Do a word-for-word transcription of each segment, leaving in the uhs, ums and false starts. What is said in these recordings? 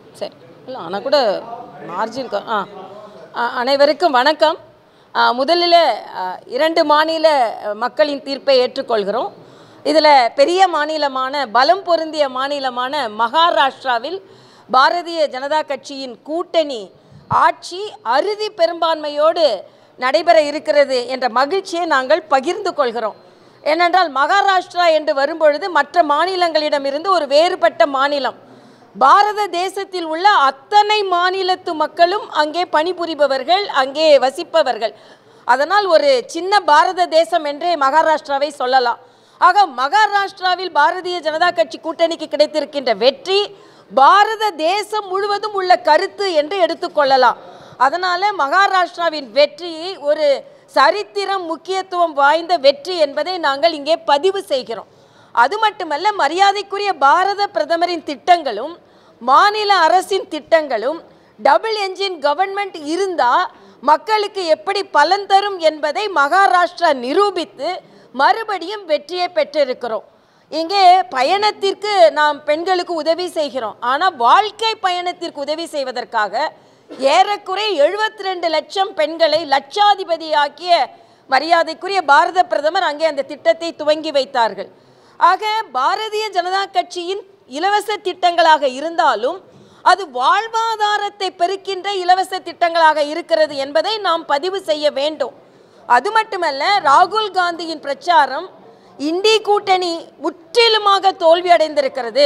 சரி இல்லை ஆனால் கூட மார்ஜின் ஆ அனைவருக்கும் வணக்கம். முதலில் இரண்டு மாநில மக்களின் தீர்ப்பை ஏற்றுக்கொள்கிறோம். இதில் பெரிய மாநிலமான பலம் பொருந்திய மாநிலமான மகாராஷ்டிராவில் பாரதிய ஜனதா கட்சியின் கூட்டணி ஆட்சி அறுதி பெரும்பான்மையோடு நடைபெற இருக்கிறது என்ற மகிழ்ச்சியை நாங்கள் பகிர்ந்து கொள்கிறோம். ஏனென்றால் மகாராஷ்டிரா என்று வரும்பொழுது மற்ற மாநிலங்களிடமிருந்து ஒரு வேறுபட்ட மாநிலம். பாரத தேசத்தில் உள்ள அத்தனை மாநிலத்து மக்களும் அங்கே பணிபுரிபவர்கள், அங்கே வசிப்பவர்கள். அதனால் ஒரு சின்ன பாரத தேசம் என்றே மகாராஷ்டிராவை சொல்லலாம். ஆக மகாராஷ்டிராவில் பாரதிய ஜனதா கட்சி கூட்டணிக்கு கிடைத்திருக்கின்ற வெற்றி பாரத தேசம் முழுவதும் உள்ள கருத்து என்று எடுத்துக்கொள்ளலாம். அதனால் மகாராஷ்டிராவின் வெற்றியை ஒரு சரித்திரம் முக்கியத்துவம் வாய்ந்த வெற்றி என்பதை நாங்கள் இங்கே பதிவு செய்கிறோம். அது மட்டுமல்ல, மரியாதைக்குரிய பாரத பிரதமரின் திட்டங்களும் மாநில அரசின் திட்டங்களும் டபுள் என்ஜின் கவர்மெண்ட் இருந்தால் மக்களுக்கு எப்படி பலன் தரும் என்பதை மகாராஷ்டிரா நிரூபித்து மறுபடியும் வெற்றியை பெற்றிருக்கிறோம். இங்கே பயணத்திற்கு நாம் பெண்களுக்கு உதவி செய்கிறோம். ஆனால் வாழ்க்கை பயணத்திற்கு உதவி செய்வதற்காக ஏறக்குறைய எழுபத்தி ரெண்டு லட்சம் பெண்களை லட்சாதிபதியாக்கிய மரியாதைக்குரிய பாரத பிரதமர் அங்கே அந்த திட்டத்தை துவங்கி வைத்தார்கள். ஆக பாரதிய ஜனதா கட்சியின் இலவச திட்டங்களாக இருந்தாலும் அது வாழ்வாதாரத்தை பெருக்கின்ற இலவச திட்டங்களாக இருக்கிறது என்பதை நாம் பதிவு செய்ய வேண்டும். அது மட்டுமல்ல, ராகுல் காந்தியின் பிரச்சாரம் இண்டி கூட்டணி முற்றிலுமாக தோல்வி அடைந்திருக்கிறது.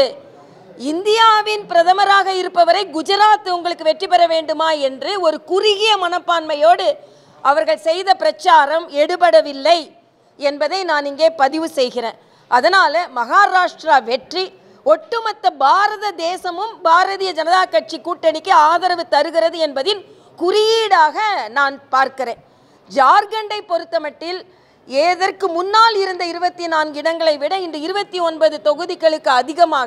இந்தியாவின் பிரதமராக இருப்பவரை குஜராத் உங்களுக்கு வெற்றி பெற வேண்டுமா என்று ஒரு குறுகிய மனப்பான்மையோடு அவர்கள் செய்த பிரச்சாரம் எடுபடவில்லை என்பதை நான் இங்கே பதிவு செய்கிறேன். அதனால் மகாராஷ்டிரா வெற்றி ஒட்டுமொத்த பாரத தேசமும் பாரதிய ஜனதா கட்சி கூட்டணிக்கு ஆதரவு தருகிறது என்பதின் குறியீடாக நான் பார்க்கிறேன். ஜார்க்கண்டை பொறுத்தமட்டில் ஏதற்கு முன்னால் இருந்த இருபத்தி நான்கு இடங்களை விட இன்று இருபத்தி ஒன்பது தொகுதிகளுக்கு அதிகமாக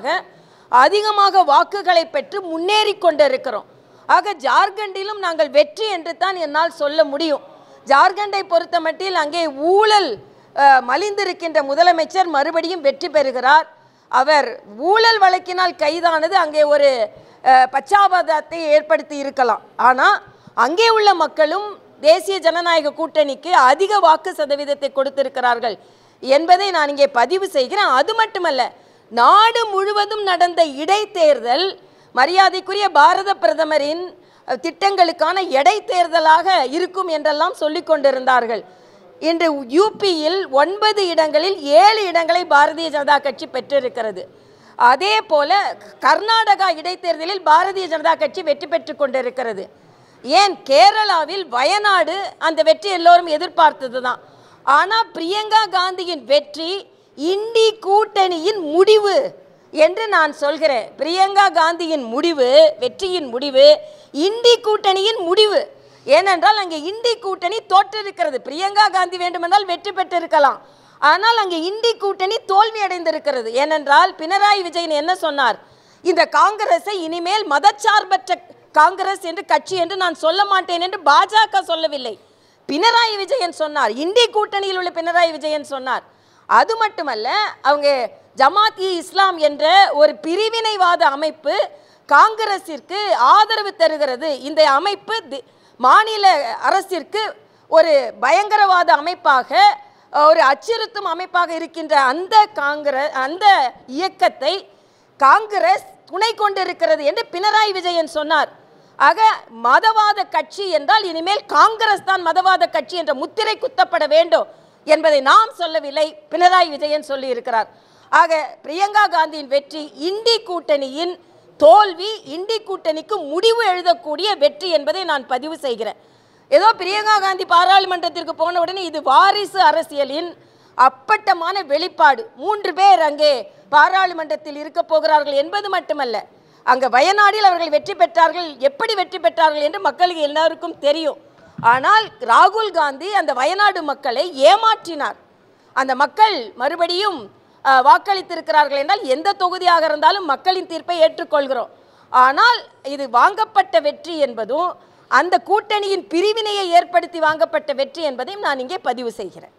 அதிகமாக வாக்குகளை பெற்று முன்னேறி கொண்டிருக்கிறோம். ஆக ஜார்க்கண்டிலும் நாங்கள் வெற்றி என்று தான் என்னால் சொல்ல முடியும். ஜார்க்கண்டை பொறுத்தமட்டில் அங்கே ஊழல் மலிந்திருக்கின்ற முதலமைச்சர் மறுபடியும் வெற்றி பெறுகிறார். அவர் ஊழல் வழக்கினால் கைதானது அங்கே ஒரு பச்சாபாதத்தை ஏற்படுத்தி இருக்கலாம். ஆனால் அங்கே உள்ள மக்களும் தேசிய ஜனநாயக கூட்டணிக்கு அதிக வாக்கு சதவீதத்தை கொடுத்திருக்கிறார்கள் என்பதை நான் இங்கே பதிவு செய்கிறேன். அது மட்டுமல்ல, நாடு முழுவதும் நடந்த இடைத்தேர்தல் மரியாதைக்குரிய பாரத பிரதமரின் திட்டங்களுக்கான இடைத்தேர்தலாக இருக்கும் என்றெல்லாம் சொல்லிக் கொண்டிருந்தார்கள். இன்று யூபியில் ஒன்பது இடங்களில் ஏழு இடங்களை பாரதிய ஜனதா கட்சி பெற்றிருக்கிறது. அதே போல கர்நாடகா இடைத்தேர்தலில் பாரதிய ஜனதா கட்சி வெற்றி பெற்று கொண்டிருக்கிறது. ஏன் கேரளாவில் வயநாடு அந்த வெற்றி எல்லோரும் எதிர்பார்த்தது தான். ஆனால் பிரியங்கா காந்தியின் வெற்றி இண்டி கூட்டணியின் முடிவு என்று நான் சொல்கிறேன். பிரியங்கா காந்தியின் முடிவு, வெற்றியின் முடிவு இண்டி கூட்டணியின் முடிவு. ஏனென்றால் அங்கே இண்டி கூட்டணி தோற்றிருக்கிறது. பிரியங்கா காந்தி வேண்டுமென்றால் வெற்றி பெற்றிருக்கலாம். ஆனால் அங்கே இண்டி கூட்டணி தோல்வி அடைந்திருக்கிறது. ஏனென்றால் பினராயி விஜயன் என்ன சொன்னார்? இந்த காங்கிரஸை இனிமேல் மதச்சார்பற்ற காங்கிரஸ் என்று கட்சி என்று நான் சொல்ல மாட்டேன் என்று பாஜக சொல்லவில்லை. பினராயி விஜயன் சொன்னார். இண்டி கூட்டணியில் உள்ள பினராயி விஜயன் சொன்னார். அது மட்டுமல்ல, அவங்க ஜமாத் இ இஸ்லாம் என்ற ஒரு பிரிவினைவாத அமைப்பு காங்கிரஸிற்கு ஆதரவு தருகிறது. இந்த அமைப்பு மாநில அரசிற்கு ஒரு பயங்கரவாத அமைப்பாக, ஒரு அச்சுறுத்தும் அமைப்பாக இருக்கின்ற அந்த காங்கிரஸ் அந்த இயக்கத்தை காங்கிரஸ் துணை கொண்டிருக்கிறது என்று பினராயி விஜயன் சொன்னார். ஆக மதவாத கட்சி என்றால் இனிமேல் காங்கிரஸ் தான் மதவாத கட்சி என்ற முத்திரை குத்தப்பட வேண்டும் என்பதை நாம் சொல்லவில்லை, பினராயி விஜயன் சொல்லி இருக்கிறார். ஆக பிரியங்கா காந்தியின் வெற்றி இண்டி கூட்டணியின் தோல்வி, இண்டி கூட்டணிக்கு முடிவு எழுதக்கூடிய வெற்றி என்பதை நான் பதிவு செய்கிறேன். ஏதோ பிரியங்கா காந்தி பாராளுமன்றத்திற்கு போன உடனே இது வாரிசு அரசியலின் அப்பட்டமான வெளிப்பாடு. மூன்று பேர் அங்கே பாராளுமன்றத்தில் இருக்க போகிறார்கள் என்பது மட்டுமல்ல, அங்கே வயநாடில் அவர்கள் வெற்றி பெற்றார்கள். எப்படி வெற்றி பெற்றார்கள் என்று மக்களுக்கு எல்லாருக்கும் தெரியும். ஆனால் ராகுல் காந்தி அந்த வயநாடு மக்களை ஏமாற்றினார். அந்த மக்கள் மறுபடியும் வாக்களித்திருக்கிறார்கள் என்றால் எந்த தொகுதியாக இருந்தாலும் மக்களின் தீர்ப்பை ஏற்றுக்கொள்கிறோம். ஆனால் இது வாங்கப்பட்ட வெற்றி என்பதும் அந்த கூட்டணியின் பிரிவினையை ஏற்படுத்தி வாங்கப்பட்ட வெற்றி என்பதையும் நான் இங்கே பதிவு செய்கிறேன்.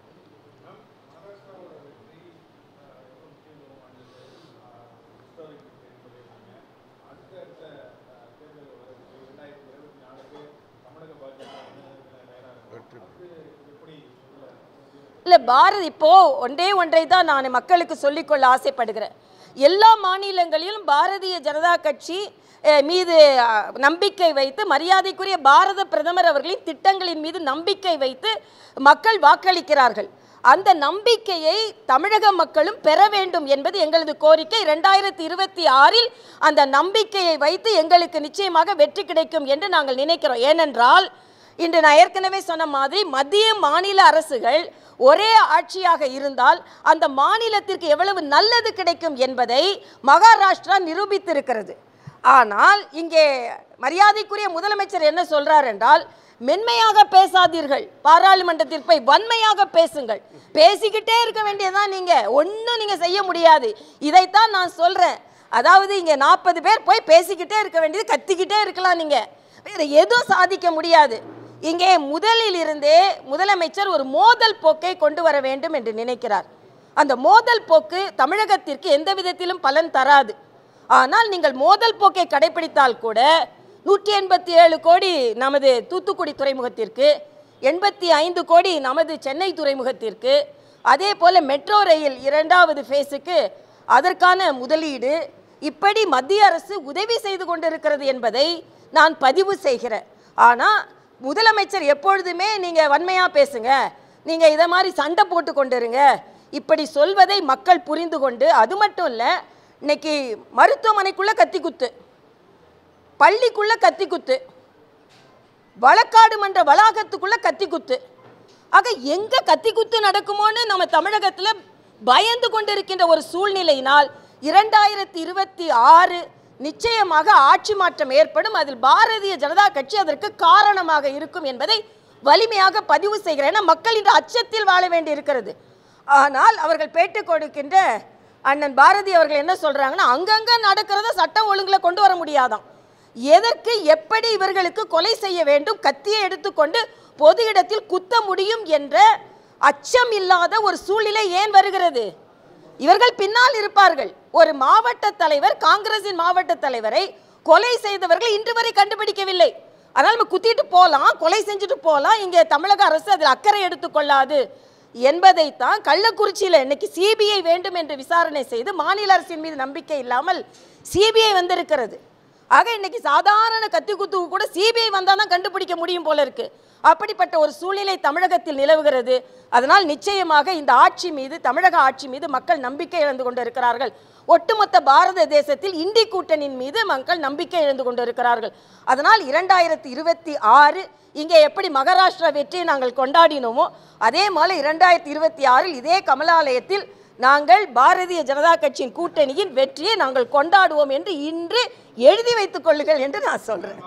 இல்லை பாரதி இப்போது ஒன்றே ஒன்றை தான் நான் மக்களுக்கு சொல்லிக்கொள்ள ஆசைப்படுகிறேன். எல்லா மாநிலங்களிலும் பாரதிய ஜனதா கட்சி மீது நம்பிக்கை வைத்து மரியாதைக்குரிய பாரத பிரதமர் அவர்களின் திட்டங்களின் மீது நம்பிக்கை வைத்து மக்கள் வாக்களிக்கிறார்கள். அந்த நம்பிக்கையை தமிழக மக்களும் பெற வேண்டும் என்பது எங்களது கோரிக்கை. இரண்டாயிரத்தி இருபத்தி ஆறில் அந்த நம்பிக்கையை வைத்து எங்களுக்கு நிச்சயமாக வெற்றி கிடைக்கும் என்று நாங்கள் நினைக்கிறோம். ஏனென்றால் இன்று நான் ஏற்கனவே சொன்ன மாதிரி மத்திய மாநில அரசுகள் ஒரே ஆட்சியாக இருந்தால் அந்த மாநிலத்திற்கு எவ்வளவு நல்லது கிடைக்கும் என்பதை மகாராஷ்டிரா நிரூபித்திருக்கிறது. ஆனால் இங்கே மரியாதைக்குரிய முதலமைச்சர் என்ன சொல்றார் என்றால், மென்மையாக பேசாதீர்கள், பாராளுமன்றத்தில் போய் வன்மையாக பேசுங்கள். பேசிக்கிட்டே இருக்க வேண்டியதான், நீங்க ஒன்றும் நீங்க செய்ய முடியாது. இதைத்தான் நான் சொல்றேன். அதாவது இங்க நாற்பது பேர் போய் பேசிக்கிட்டே இருக்க வேண்டியது, கத்திக்கிட்டே இருக்கலாம், நீங்க வேற எதுவும் சாதிக்க முடியாது. இங்கே முதலில் இருந்தே முதலமைச்சர் ஒரு மோதல் போக்கை கொண்டு வர வேண்டும் என்று நினைக்கிறார். அந்த மோதல் போக்கு தமிழகத்திற்கு எந்த விதத்திலும் பலன் தராது. ஆனால் நீங்கள் மோதல் போக்கை கடைபிடித்தால் கூட நூற்றி எண்பத்தி ஏழு கோடி நமது தூத்துக்குடி துறைமுகத்திற்கு, எண்பத்தி ஐந்து கோடி நமது சென்னை துறைமுகத்திற்கு, அதே போல் மெட்ரோ ரயில் இரண்டாவது ஃபேஸுக்கு அதற்கான முதலீடு, இப்படி மத்திய அரசு உதவி செய்து கொண்டிருக்கிறது என்பதை நான் பதிவு செய்கிறேன். ஆனால் முதலமைச்சர் எப்பொழுதுமே நீங்கள் வன்மையாக பேசுங்க, நீங்கள் இதை மாதிரி சண்டை போட்டு கொண்டிருங்க, இப்படி சொல்வதை மக்கள் புரிந்து கொண்டு, அது மட்டும் இல்லை, இன்னைக்கு மருத்துவமனைக்குள்ளே கத்தி குத்து, பள்ளிக்குள்ளே கத்தி குத்து, வழக்காடு மன்ற வளாகத்துக்குள்ளே கத்தி குத்து. ஆக எங்கே கத்தி குத்து நடக்குமோன்னு நம்ம தமிழகத்தில் பயந்து கொண்டிருக்கின்ற ஒரு சூழ்நிலையினால் இரண்டாயிரத்தி இருபத்தி ஆறு நிச்சயமாக ஆட்சி மாற்றம் ஏற்படும். அதில் பாரதிய ஜனதா கட்சி அதற்கு காரணமாக இருக்கும் என்பதை வலிமையாக பதிவு செய்கிறேன். ஏன்னா மக்கள் இன்று அச்சத்தில் வாழ வேண்டி இருக்கிறது. ஆனால் அவர்கள் பேட்டி கொடுக்கின்ற அண்ணன் பாரதி அவர்கள் என்ன சொல்றாங்கன்னா, அங்கங்க நடக்கிறத சட்டம் ஒழுங்குல கொண்டு வர முடியாதாம். எதற்கு எப்படி இவர்களுக்கு கொலை செய்ய வேண்டும், கத்தியை எடுத்துக்கொண்டு பொது இடத்தில் குத்த முடியும் என்ற அச்சம் இல்லாத ஒரு சூழ்நிலை ஏன் வருகிறது? இவர்கள் பின்னால் இருப்பார்கள். ஒரு மாவட்ட தலைவர், காங்கிரசின் மாவட்ட தலைவரை கொலை செய்தவர்கள் இன்று வரை கண்டுபிடிக்கவில்லை. அதனால் நம்ம குத்திட்டு போகலாம், கொலை செஞ்சுட்டு போகலாம், இங்கே தமிழக அரசு அதில் அக்கறை எடுத்துக்கொள்ளாது என்பதைத்தான் கள்ளக்குறிச்சியில் இன்னைக்கு சிபிஐ வேண்டும் என்று விசாரணை செய்து மாநில அரசின் மீது நம்பிக்கை இல்லாமல் சிபிஐ வந்திருக்கிறது. ஆக இன்னைக்கு சாதாரண கத்தி குத்துக்கு கூட சிபிஐ வந்தால் தான் கண்டுபிடிக்க முடியும் போல இருக்கு. அப்படிப்பட்ட ஒரு சூழ்நிலை தமிழகத்தில் நிலவுகிறது. அதனால் நிச்சயமாக இந்த ஆட்சி மீது, தமிழக ஆட்சி மீது மக்கள் நம்பிக்கை இழந்து கொண்டிருக்கிறார்கள். ஒட்டுமொத்த பாரத தேசத்தில் இந்தி கூட்டணியின் மீது மக்கள் நம்பிக்கை இழந்து கொண்டிருக்கிறார்கள். அதனால் இரண்டாயிரத்தி இருபத்தி ஆறு இங்கே எப்படி மகாராஷ்டிரா வெற்றியை நாங்கள் கொண்டாடினோமோ அதே மாதிரி இரண்டாயிரத்தி இருபத்தி ஆறில் இதே கமலாலயத்தில் நாங்கள் பாரதிய ஜனதா கட்சியின் கூட்டணியின் வெற்றியை நாங்கள் கொண்டாடுவோம் என்று இன்று எழுதி வைத்துக் கொள்ளுங்கள் என்று நான் சொல்றேன்.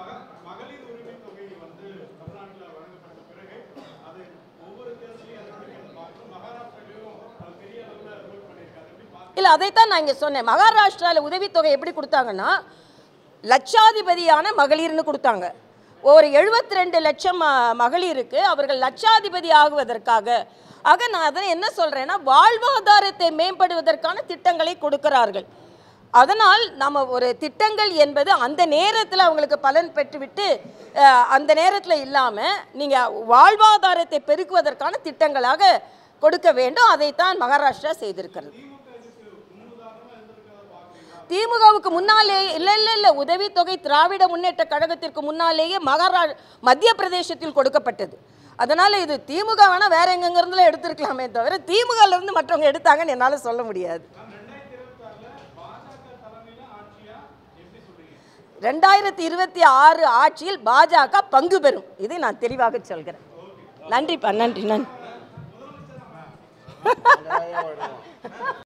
இல்லை, அதைத்தான் நான் இங்கே சொன்னேன். மகாராஷ்டிராவில் உதவித்தொகை எப்படி கொடுத்தாங்கன்னா, லட்சாதிபதியான மகளிர்னு கொடுத்தாங்க. ஒரு எழுபத்தி ரெண்டு லட்சம் மகளிருக்கு அவர்கள் லட்சாதிபதி ஆகுவதற்காக. ஆக நான் அதை என்ன சொல்கிறேன்னா, வாழ்வாதாரத்தை மேம்படுவதற்கான திட்டங்களை கொடுக்கிறார்கள். அதனால் நம்ம ஒரு திட்டங்கள் என்பது அந்த நேரத்தில் அவங்களுக்கு பலன் பெற்றுவிட்டு அந்த நேரத்தில் இல்லாமல் நீங்கள் வாழ்வாதாரத்தை பெருக்குவதற்கான திட்டங்களாக கொடுக்க வேண்டும். அதைத்தான் மகாராஷ்டிரா செய்திருக்கிறது. திமுகவுக்கு முன்னாலே இல்லை இல்லை இல்லை உதவித்தொகை திராவிட முன்னேற்ற கழகத்திற்கு முன்னாலேயே மகாரா மத்திய பிரதேசத்தில் கொடுக்கப்பட்டது. அதனால் இது திமுக வேணால் வேற எங்கெங்கிருந்துலாம் எடுத்திருக்கலாமே தவிர திமுகலேருந்து மற்றவங்க எடுத்தாங்கன்னு என்னால் சொல்ல முடியாது. ரெண்டாயிரத்தி இருபத்தி ஆறு ஆட்சியில் பாஜக பங்கு பெறும், இதை நான் தெளிவாக சொல்கிறேன். நன்றிப்பா, நன்றி நன்றி.